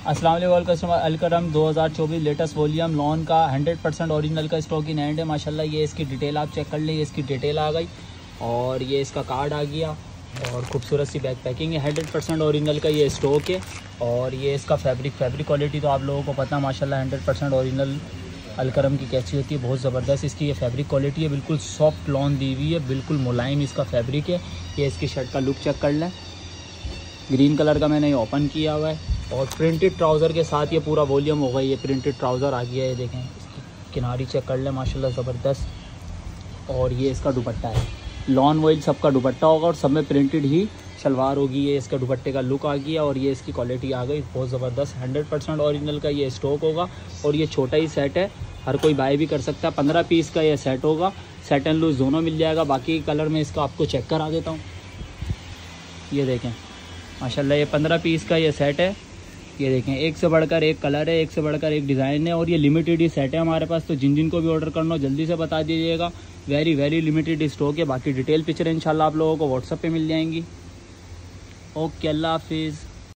अस्सलाम वालेकुम customer Alkaram 2024 latest volume lawn का 100% ओरिजिनल का स्टॉक इन हैंड है। माशाल्लाह ये इसकी डिटेल आप चेक कर लें, ये इसकी डिटेल आ गई और ये इसका कार्ड आ गया और खूबसूरत सी बैक पैकिंग है। 100% ओरिजिनल का ये स्टॉक है और ये इसका फैब्रिक क्वालिटी तो आप लोगों को पता माशाल्लाह 100% ओरिजिनल अलकरम की कैसी होती है, बहुत ज़बरदस्त इसकी ये फैब्रिक क्वालिटी है। बिल्कुल सॉफ्ट लॉन दी हुई है, बिल्कुल मुलायम इसका फैब्रिक है। ये इसकी शर्ट का लुक चेक कर लें, ग्रीन कलर का मैंने ये ओपन किया हुआ है और प्रिंटेड ट्राउज़र के साथ ये पूरा वॉल्यूम होगा। ये प्रिंटेड ट्राउज़र आ गया है, ये देखें इसकी किनारी चेक कर लें माशाल्लाह ज़बरदस्त। और ये इसका दुपट्टा है, लॉन वॉइल सबका दुपट्टा होगा और सब में प्रिंटेड ही शलवार होगी। ये इसका दुपट्टे का लुक आ गया और ये इसकी क्वालिटी आ गई बहुत ज़बरदस्त। 100% ओरिजिनल का ये स्टॉक होगा और ये छोटा ही सेट है, हर कोई बाय भी कर सकता है। 15 पीस का ये सेट होगा, सेट एंड लूज़ दोनों मिल जाएगा। बाकी कलर में इसका आपको चेक करा देता हूँ, ये देखें माशाल्लाह ये 15 पीस का ये सेट है। ये देखें एक से बढ़कर एक कलर है, एक से बढ़कर एक डिज़ाइन है और ये लिमिटेड ही सेट है हमारे पास। तो जिन को भी ऑर्डर करना हो जल्दी से बता दीजिएगा, वेरी लिमिटेड स्टॉक है। बाकी डिटेल पिक्चर इंशाल्लाह आप लोगों को व्हाट्सएप पे मिल जाएंगी। ओके, अल्लाह हाफिज़।